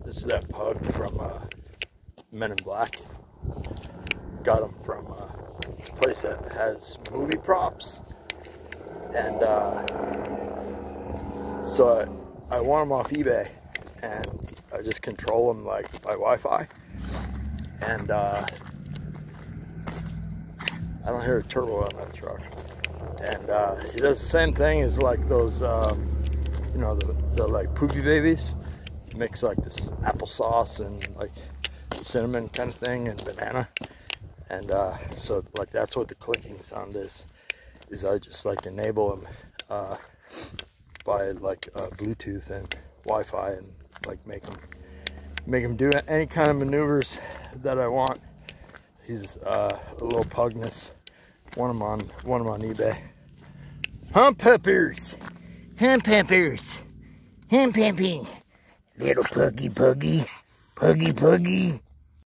This is that pug from Men in Black. Got him from a place that has movie props. And so I want him off eBay. And I just control him like by Wi-Fi. And I don't hear a turbo on that truck. And he does the same thing as like those, you know, the like poopy babies. Mix like this applesauce and like cinnamon kind of thing and banana. And so like that's what the clicking sound is I just like enable him by like Bluetooth and Wi-Fi and like make him do any kind of maneuvers that I want. He's a little pugness. Want him on eBay. Hump peppers, hump peppers, hump peppers. Little puggy, puggy, puggy, puggy.